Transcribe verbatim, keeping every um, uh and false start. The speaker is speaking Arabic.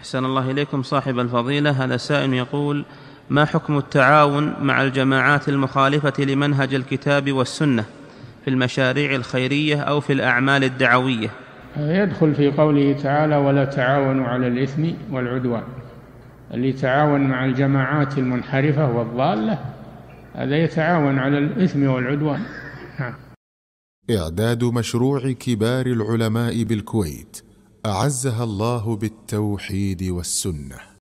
أحسن الله إليكم صاحب الفضيلة. هذا سائل يقول: ما حكم التعاون مع الجماعات المخالفة لمنهج الكتاب والسنة في المشاريع الخيرية أو في الأعمال الدعوية؟ يدخل في قوله تعالى: ولا تعاونوا على الإثم والعدوان. اللي يتعاون مع الجماعات المنحرفة والضالة هذا يتعاون على الإثم والعدوان. إعداد مشروع كبار العلماء بالكويت أعزها الله بالتوحيد والسنة.